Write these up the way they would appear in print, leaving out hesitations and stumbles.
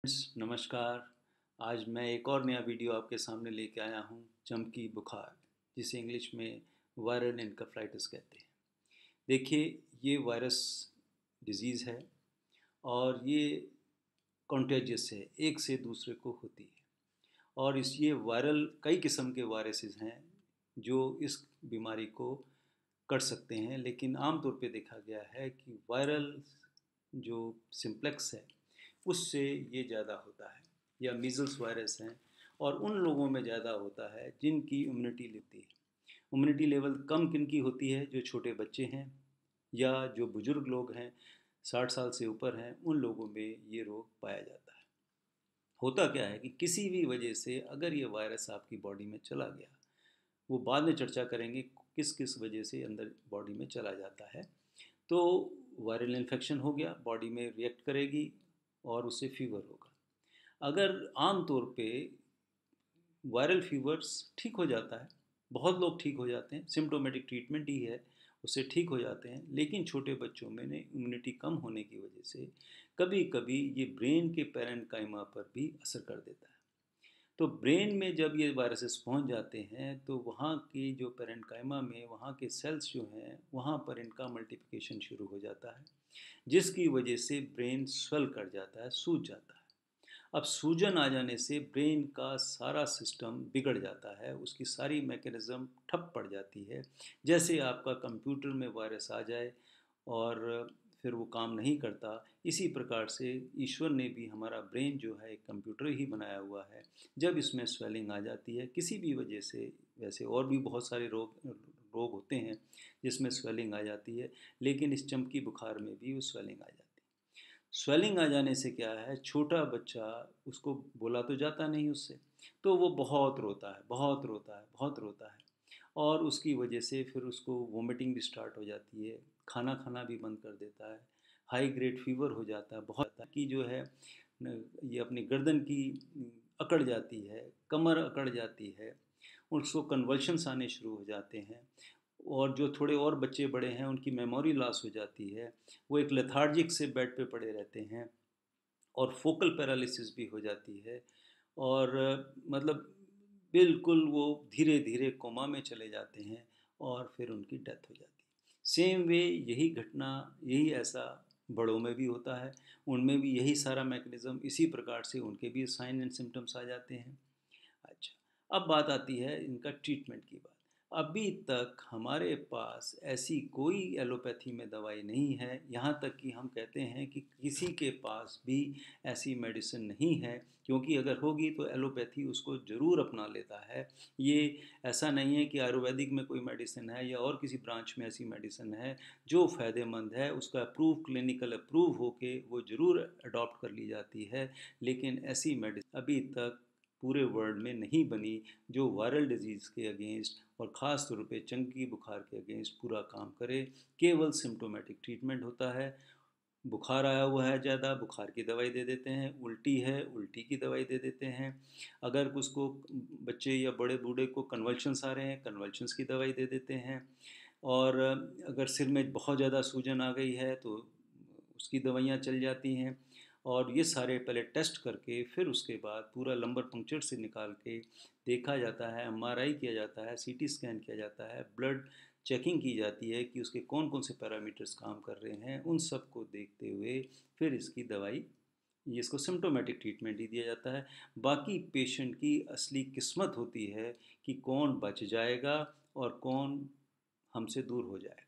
नमस्कार। आज मैं एक और नया वीडियो आपके सामने लेके आया हूँ, चमकी बुखार, जिसे इंग्लिश में वायरल एनकेफेलाइटिस कहते हैं। देखिए, ये वायरस डिजीज़ है और ये कॉन्टेजियस है, एक से दूसरे को होती है। और इस ये वायरल कई किस्म के वायरसेस हैं जो इस बीमारी को कर सकते हैं, लेकिन आमतौर पे देखा गया है कि वायरल जो सिम्प्लेक्स है उससे ये ज़्यादा होता है, या मीज़ल्स वायरस हैं और उन लोगों में ज़्यादा होता है जिनकी इम्यूनिटी लेती है। इम्यूनिटी लेवल कम किन की होती है? जो छोटे बच्चे हैं या जो बुज़ुर्ग लोग हैं, 60 साल से ऊपर हैं, उन लोगों में ये रोग पाया जाता है। होता क्या है कि किसी भी वजह से अगर ये वायरस आपकी बॉडी में चला गया, वो बाद में चर्चा करेंगे किस किस वजह से अंदर बॉडी में चला जाता है। तो वायरल इन्फेक्शन हो गया, बॉडी में रिएक्ट करेगी और उससे फीवर होगा। अगर आम तौर पे वायरल फीवर्स ठीक हो जाता है, बहुत लोग ठीक हो जाते हैं, सिम्टोमेटिक ट्रीटमेंट ही है, उससे ठीक हो जाते हैं। लेकिन छोटे बच्चों में इम्यूनिटी कम होने की वजह से कभी कभी ये ब्रेन के पैरेन्काइमा पर भी असर कर देता है। तो ब्रेन में जब ये वायरसेस पहुंच जाते हैं तो वहाँ की जो पैरेन्काइमा में वहाँ के सेल्स जो हैं वहाँ पर इनका मल्टीप्लिकेशन शुरू हो जाता है, जिसकी वजह से ब्रेन स्वेल कर जाता है, सूज जाता है। अब सूजन आ जाने से ब्रेन का सारा सिस्टम बिगड़ जाता है, उसकी सारी मैकेनिज़्म ठप पड़ जाती है। जैसे आपका कंप्यूटर में वायरस आ जाए और फिर वो काम नहीं करता, इसी प्रकार से ईश्वर ने भी हमारा ब्रेन जो है एक कंप्यूटर ही बनाया हुआ है। जब इसमें स्वेलिंग आ जाती है किसी भी वजह से, वैसे और भी बहुत सारे रोग रोग होते हैं जिसमें स्वेलिंग आ जाती है, लेकिन इस चमकी बुखार में भी वो स्वेलिंग आ जाती है। स्वेलिंग आ जाने से क्या है, छोटा बच्चा, उसको बोला तो जाता नहीं उससे, तो वो बहुत रोता है, बहुत रोता है, बहुत रोता है। और उसकी वजह से फिर उसको वोमिटिंग भी स्टार्ट हो जाती है, खाना खाना भी बंद कर देता है, हाई ग्रेड फीवर हो जाता है, बहुत की जो है ये अपनी गर्दन की अकड़ जाती है, कमर अकड़ जाती है, उसको कन्वल्शंस आने शुरू हो जाते हैं। और जो थोड़े और बच्चे बड़े हैं उनकी मेमोरी लॉस हो जाती है, वो एक लेथार्जिक से बेड पे पड़े रहते हैं और फोकल पैरालिसिस भी हो जाती है। और मतलब बिल्कुल वो धीरे धीरे कोमा में चले जाते हैं और फिर उनकी डेथ हो जाती है। सेम वे यही घटना, यही ऐसा बड़ों में भी होता है, उनमें भी यही सारा मैकेनिज़्म, इसी प्रकार से उनके भी साइन एंड सिम्टम्स आ जाते हैं। अच्छा, अब बात आती है इनका ट्रीटमेंट की बात। अभी तक हमारे पास ऐसी कोई एलोपैथी में दवाई नहीं है, यहाँ तक कि हम कहते हैं कि किसी के पास भी ऐसी मेडिसिन नहीं है, क्योंकि अगर होगी तो एलोपैथी उसको ज़रूर अपना लेता है। ये ऐसा नहीं है कि आयुर्वेदिक में कोई मेडिसिन है या और किसी ब्रांच में ऐसी मेडिसिन है जो फ़ायदेमंद है, उसका अप्रूव, क्लिनिकल अप्रूव होके वो ज़रूर अडॉप्ट कर ली जाती है। लेकिन ऐसी मेडिसिन अभी तक पूरे वर्ल्ड में नहीं बनी जो वायरल डिजीज़ के अगेंस्ट और ख़ास तौर पे चमकी बुखार के अगेंस्ट पूरा काम करे। केवल सिम्टोमेटिक ट्रीटमेंट होता है। बुखार आया हुआ है ज़्यादा, बुखार की दवाई दे देते हैं, उल्टी है, उल्टी की दवाई दे देते हैं। अगर उसको, बच्चे या बड़े बूढ़े को कन्वल्शंस आ रहे हैं, कन्वल्शंस की दवाई दे देते हैं। और अगर सिर में बहुत ज़्यादा सूजन आ गई है तो उसकी दवाइयाँ चल जाती हैं। और ये सारे पहले टेस्ट करके फिर उसके बाद पूरा लंबर पंक्चर से निकाल के देखा जाता है, एमआरआई किया जाता है, सीटी स्कैन किया जाता है, ब्लड चेकिंग की जाती है कि उसके कौन कौन से पैरामीटर्स काम कर रहे हैं। उन सब को देखते हुए फिर इसकी दवाई, ये इसको सिम्टोमेटिक ट्रीटमेंट ही दिया जाता है। बाकी पेशेंट की असली किस्मत होती है कि कौन बच जाएगा और कौन हमसे दूर हो जाएगा।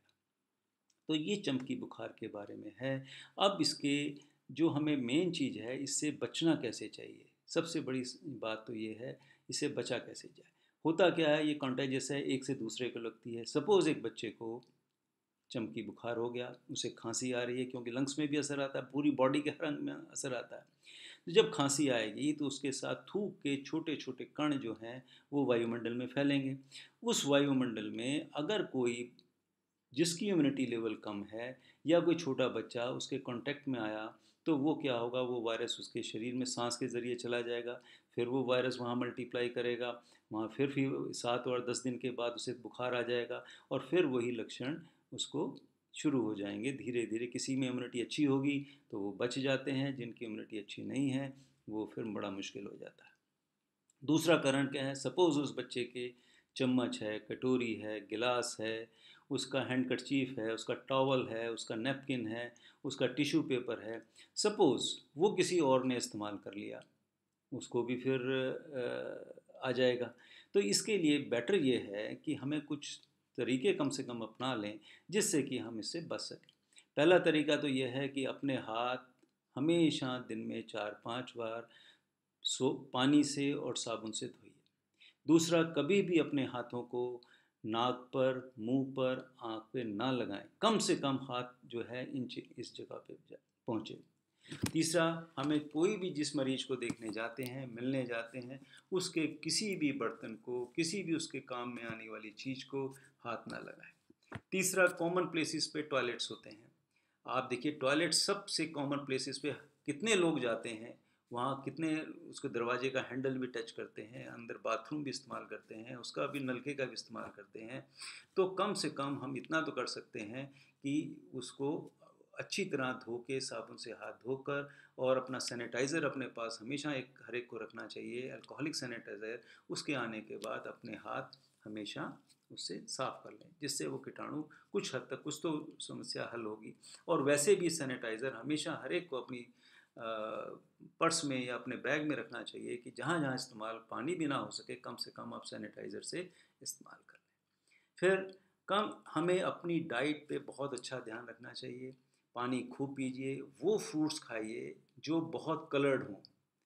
तो ये चमकी बुखार के बारे में है। अब इसके जो हमें मेन चीज़ है, इससे बचना कैसे चाहिए, सबसे बड़ी बात तो ये है, इससे बचा कैसे जाए। होता क्या है, ये कॉन्टेजियस है, एक से दूसरे को लगती है। सपोज़ एक बच्चे को चमकी बुखार हो गया, उसे खांसी आ रही है, क्योंकि लंग्स में भी असर आता है, पूरी बॉडी के हर अंग में असर आता है। तो जब खांसी आएगी तो उसके साथ थूक के छोटे छोटे कण जो हैं वो वायुमंडल में फैलेंगे। उस वायुमंडल में अगर कोई, जिसकी इम्यूनिटी लेवल कम है, या कोई छोटा बच्चा उसके कांटेक्ट में आया, तो वो क्या होगा, वो वायरस उसके शरीर में सांस के ज़रिए चला जाएगा। फिर वो वायरस वहाँ मल्टीप्लाई करेगा, वहाँ फिर 7 और 10 दिन के बाद उसे बुखार आ जाएगा। और फिर वही लक्षण उसको शुरू हो जाएंगे धीरे धीरे। किसी में इम्यूनिटी अच्छी होगी तो वो बच जाते हैं, जिनकी इम्यूनिटी अच्छी नहीं है वो फिर बड़ा मुश्किल हो जाता है। दूसरा कारण क्या है, सपोज़ उस बच्चे के चम्मच है, कटोरी है, गिलास है, उसका हैंडकरचीफ है, उसका टॉवल है, उसका नैपकिन है, उसका टिश्यू पेपर है, सपोज़ वो किसी और ने इस्तेमाल कर लिया, उसको भी फिर आ जाएगा। तो इसके लिए बेटर ये है कि हमें कुछ तरीके कम से कम अपना लें जिससे कि हम इससे बच सकें। पहला तरीका तो ये है कि अपने हाथ हमेशा दिन में 4-5 बार पानी से और साबुन से धोइए। दूसरा, कभी भी अपने हाथों को नाक पर, मुंह पर, आँख पे ना लगाएं। कम से कम हाथ जो है इस जगह पे पहुँचे। तीसरा, हमें कोई भी जिस मरीज को देखने जाते हैं, मिलने जाते हैं, उसके किसी भी बर्तन को, किसी भी उसके काम में आने वाली चीज़ को हाथ ना लगाएं। तीसरा, कॉमन प्लेसेस पे टॉयलेट्स होते हैं। आप देखिए टॉयलेट सबसे कॉमन प्लेसेस पे कितने लोग जाते हैं, वहाँ कितने उसके दरवाजे का हैंडल भी टच करते हैं, अंदर बाथरूम भी इस्तेमाल करते हैं, उसका भी नलके का भी इस्तेमाल करते हैं। तो कम से कम हम इतना तो कर सकते हैं कि उसको अच्छी तरह धो के, साबुन से हाथ धोकर, और अपना सैनिटाइज़र अपने पास हमेशा हर एक को रखना चाहिए, अल्कोहलिक सैनिटाइज़र। उसके आने के बाद अपने हाथ हमेशा उससे साफ़ कर लें, जिससे वो कीटाणु कुछ हद तक, कुछ तो समस्या हल होगी। और वैसे भी सैनिटाइज़र हमेशा हर एक को अपनी पर्स में या अपने बैग में रखना चाहिए कि जहाँ जहाँ इस्तेमाल पानी भी ना हो सके, कम से कम आप सैनिटाइज़र से इस्तेमाल कर लें। फिर कम हमें अपनी डाइट पे बहुत अच्छा ध्यान रखना चाहिए। पानी खूब पीजिए, वो फ्रूट्स खाइए जो बहुत कलर्ड हों।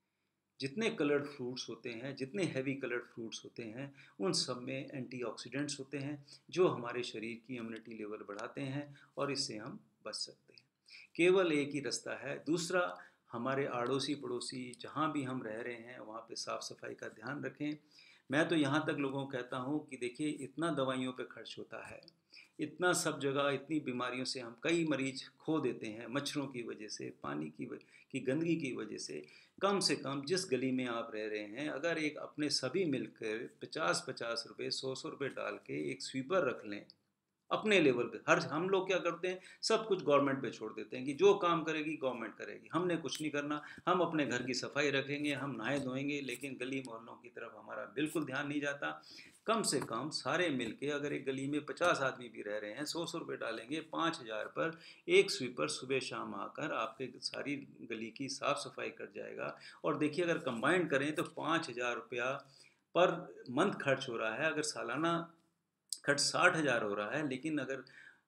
जितने कलर्ड फ्रूट्स होते हैं, जितने हैवी कलर्ड फ्रूट्स होते हैं, उन सब में एंटीऑक्सीडेंट्स होते हैं जो हमारे शरीर की इम्यूनिटी लेवल बढ़ाते हैं और इससे हम बच सकते हैं। केवल एक ही रास्ता है। दूसरा, हमारे आड़ोसी पड़ोसी जहाँ भी हम रह रहे हैं वहाँ पे साफ़ सफाई का ध्यान रखें। मैं तो यहाँ तक लोगों को कहता हूँ कि देखिए, इतना दवाइयों पे खर्च होता है, इतना सब जगह, इतनी बीमारियों से हम कई मरीज खो देते हैं, मच्छरों की वजह से, पानी की गंदगी की वजह से। कम से कम जिस गली में आप रह रहे हैं, अगर एक अपने सभी मिलकर 50-50 रुपये, 100-100 रुपये डाल के एक स्वीपर रख लें अपने लेवल पे। हर हम लोग क्या करते हैं, सब कुछ गवर्नमेंट पे छोड़ देते हैं कि जो काम करेगी गवर्नमेंट करेगी, हमने कुछ नहीं करना, हम अपने घर की सफाई रखेंगे, हम नहाए धोएंगे, लेकिन गली मोहल्लों की तरफ हमारा बिल्कुल ध्यान नहीं जाता। कम से कम सारे मिलके, अगर एक गली में 50 आदमी भी रह रहे हैं, 100-100 रुपये डालेंगे, 5,000 पर एक स्वीपर सुबह शाम आकर आपके सारी गली की साफ सफाई कर जाएगा। और देखिए, अगर कंबाइंड करें तो 5,000 रुपया पर मंथ खर्च हो रहा है। अगर सालाना खर्च 60,000 हो रहा है, लेकिन अगर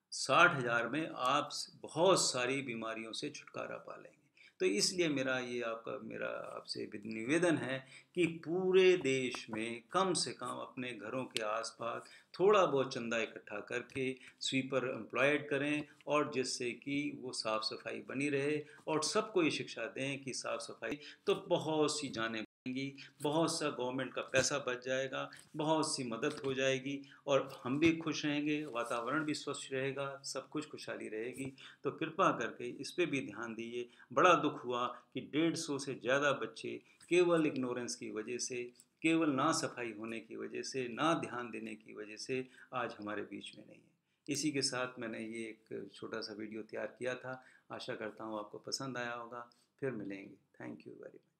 60,000 में आप बहुत सारी बीमारियों से छुटकारा पा लेंगे। तो इसलिए मेरा आपसे निवेदन है कि पूरे देश में कम से कम अपने घरों के आसपास थोड़ा बहुत चंदा इकट्ठा करके स्वीपर एम्प्लॉयड करें, और जिससे कि वो साफ़ सफाई बनी रहे, और सबको ये शिक्षा दें कि साफ़ सफाई तो बहुत सी जानें बचेंगी, बहुत सा गवर्नमेंट का पैसा बच जाएगा, बहुत सी मदद हो जाएगी, और हम भी खुश रहेंगे, वातावरण भी स्वच्छ रहेगा, सब कुछ खुशहाली रहेगी। तो कृपा करके इस पे भी ध्यान दीजिए। बड़ा दुख हुआ कि 150 से ज़्यादा बच्चे केवल इग्नोरेंस की वजह से, केवल ना सफाई होने की वजह से, ना ध्यान देने की वजह से आज हमारे बीच में नहीं है। इसी के साथ मैंने ये एक छोटा सा वीडियो तैयार किया था। आशा करता हूँ आपको पसंद आया होगा। फिर मिलेंगे। Thank you very much.